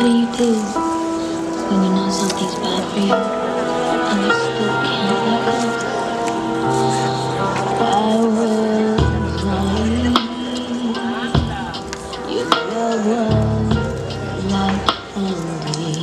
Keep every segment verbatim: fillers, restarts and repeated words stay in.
do you do when you know something's bad for you and you still can't let go? I was naive. Your love was like candy,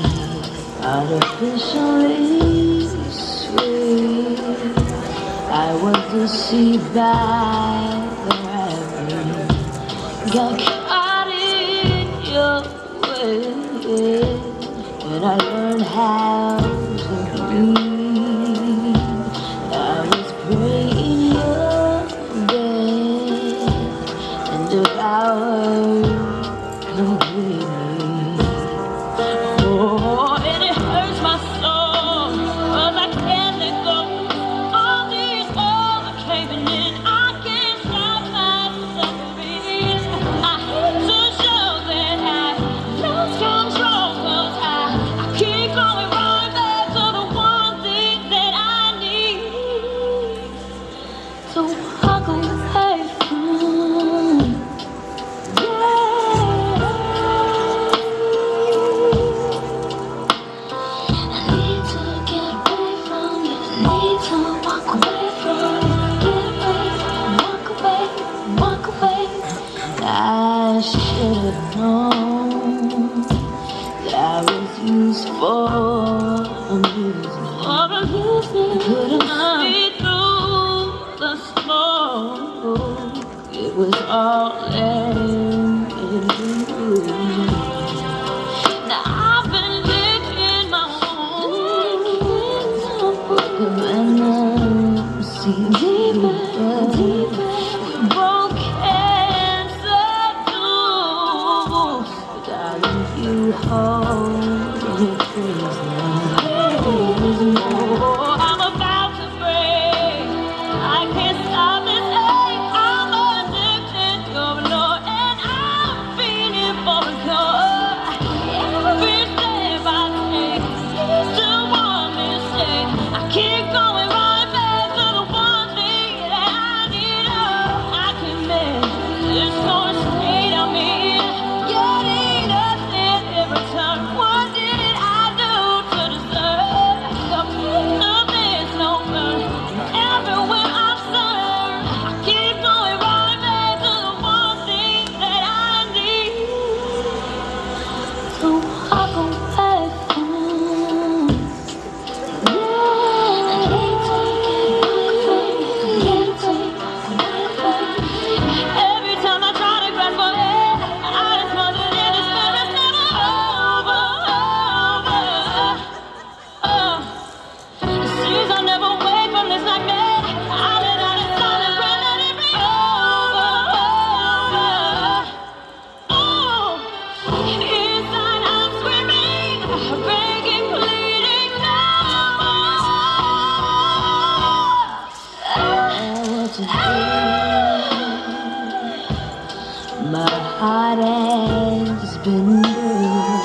artificially sweet. I was deceived by the rabbit, got caught in your way, and I learned how to breathe. I was praying your bed and devoured completely. Oh, and it hurts my soul, 'cause I can't let go. All these walls are caving in. I can't stop myself breathing. I hate to show that I lost control, 'cause I, I keep going right back to the one thing that I need to walk away from. I should have known that I was used for amusement. For amusement. Couldn't see through the smoke. It was all an illusion. Now I've been licking my wounds, but the venom seems deeper, deeper. We both you hold me prisoner. Oh, I'm about to break. I can't stop this ache. I'm addicted to your love, and I'm feeling for a cure. Every step I take leads to one mistake. I keep going right back to the one thing that I need. Oh, I can make this sort of state I'm in. You're every time. What did I do to deserve the pain of this no burn? Everywhere I'm served, I keep going right back to the one thing that I need to walk away from. Yeah, I need to get away, every time I try to grab for air, I just wonder if it's never over, over. Oh, it seems I'll never wake from this nightmare. I let out a sound and pray that it be over, over. Oh, inside I'm screaming, begging, pleading now. What to do? My heart has been bruised.